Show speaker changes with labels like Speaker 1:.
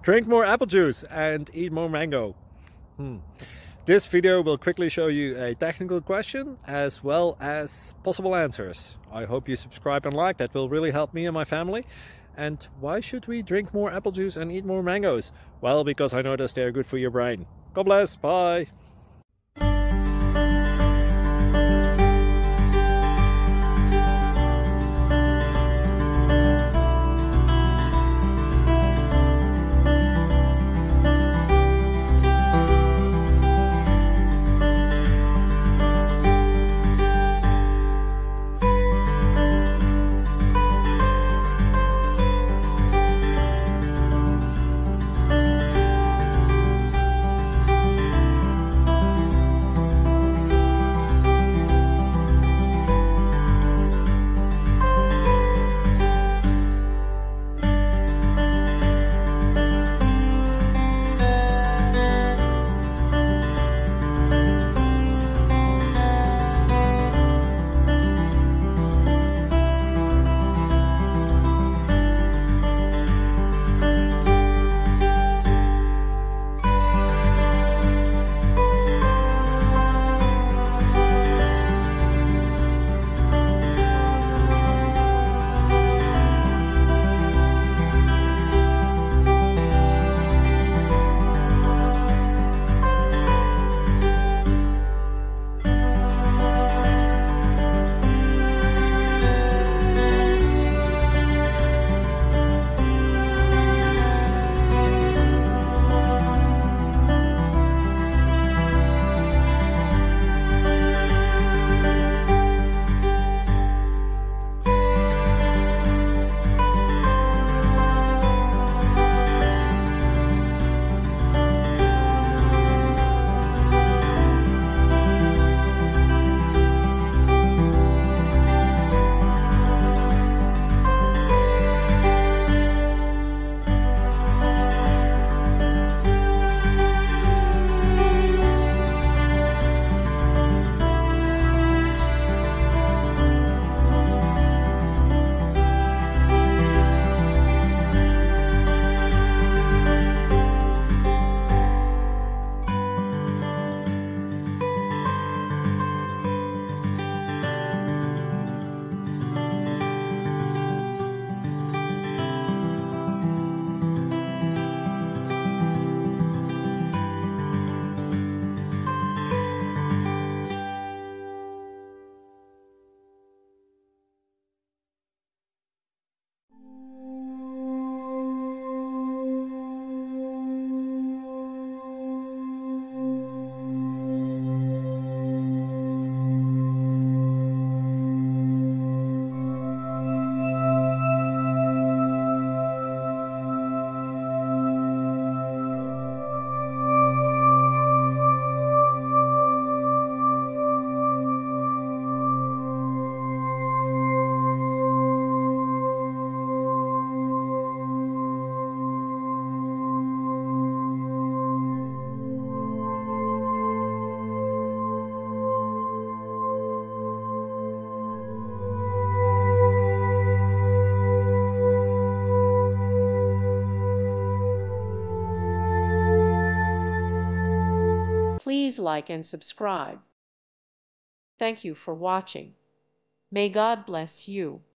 Speaker 1: Drink more apple juice and eat more mango. This video will quickly show you a technical question as well as possible answers. I hope you subscribe and like, that will really help me and my family. And why should we drink more apple juice and eat more mangoes? Well, because I noticed they're good for your brain. God bless, bye!
Speaker 2: Please like and subscribe. Thank you for watching. May God bless you.